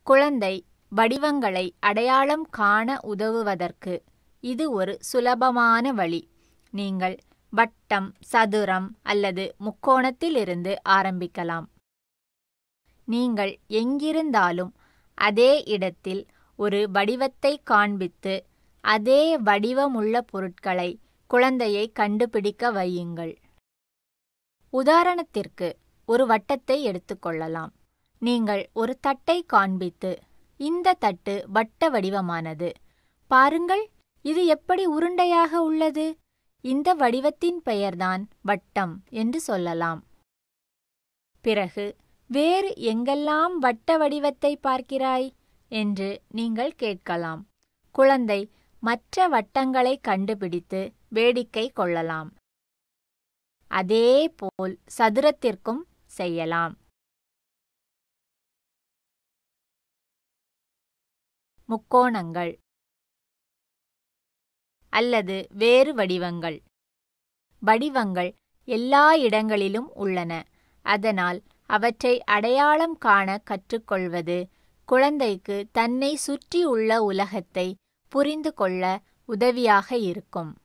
குழந்தை வடிவங்களை அடையாளம் காண உதவுவதற்கு இது ஒரு சுலபமான வழி. நீங்கள் வட்டம், சதுரம் அல்லது முக்கோணத்திலிருந்து ஆரம்பிக்கலாம். நீங்கள் எங்கிருந்தாலும் அதே இடத்தில் ஒரு வடிவத்தை காண்பித்து அதே வடிவமுள்ள பொருட்களை குழந்தையை கண்டுபிடிக்க வையுங்கள். உதாரணத்திற்கு ஒரு வட்டத்தை எடுத்துக்கொள்ளலாம். நீங்கள் ஒரு தட்டை காண்பித்து, இந்த தட்டு வட்ட வடிவமானது, பாருங்கள், இது எப்படி உருண்டையாக உள்ளது, இந்த வடிவத்தின் பெயர்தான் வட்டம் என்று சொல்லலாம். பிறகு வேறு எங்கெல்லாம் வட்ட வடிவத்தை பார்க்கிறாய் என்று நீங்கள் கேட்கலாம். குழந்தை மற்ற வட்டங்களை கண்டுபிடித்து வேடிக்கை கொள்ளலாம். அதே போல் சதுரத்திற்கும் செய்யலாம். முக்கோணங்கள் அல்லது வேறு வடிவங்கள். வடிவங்கள் எல்லா இடங்களிலும் உள்ளன. அதனால் அவற்றை அடையாளம் காண கற்றுக்கொள்வது குழந்தைக்கு தன்னை சுற்றியுள்ள உலகத்தை புரிந்து கொள்ள உதவியாக இருக்கும்.